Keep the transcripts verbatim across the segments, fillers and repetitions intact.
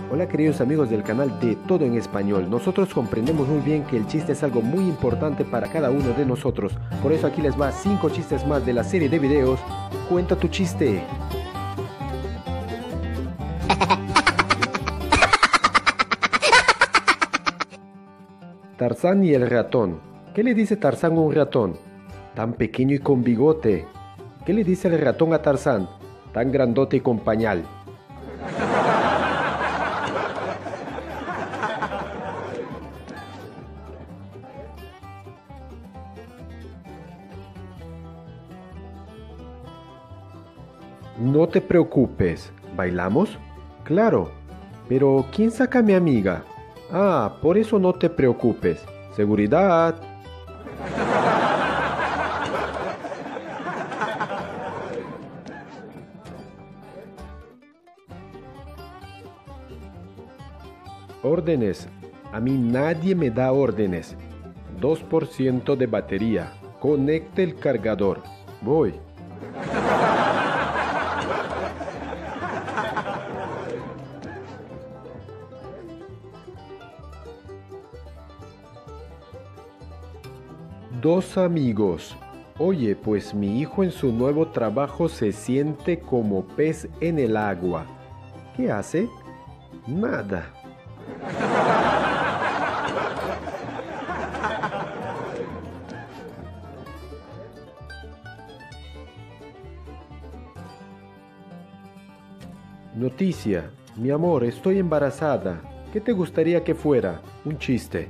Hola queridos amigos del canal de Todo en Español. Nosotros comprendemos muy bien que el chiste es algo muy importante para cada uno de nosotros. Por eso aquí les va cinco chistes más de la serie de videos. Cuenta tu chiste. Tarzán y el ratón. ¿Qué le dice Tarzán a un ratón? Tan pequeño y con bigote. ¿Qué le dice el ratón a Tarzán? Tan grandote y con pañal. No te preocupes. ¿Bailamos? Claro. Pero ¿quién saca a mi amiga? Ah, por eso no te preocupes. Seguridad. Órdenes. A mí nadie me da órdenes. dos por ciento de batería. Conecte el cargador. Voy. Dos amigos. Oye, pues mi hijo en su nuevo trabajo se siente como pez en el agua. ¿Qué hace? Nada. Noticia. Mi amor, estoy embarazada. ¿Qué te gustaría que fuera? Un chiste.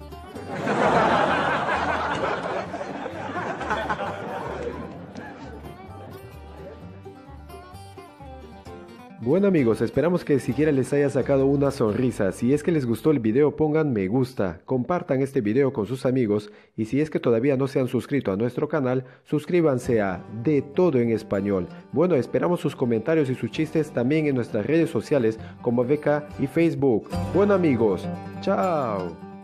Bueno amigos, esperamos que siquiera les haya sacado una sonrisa. Si es que les gustó el video, pongan me gusta, compartan este video con sus amigos y si es que todavía no se han suscrito a nuestro canal, suscríbanse a De Todo en Español. Bueno, esperamos sus comentarios y sus chistes también en nuestras redes sociales como V K y Facebook. Bueno amigos, chao.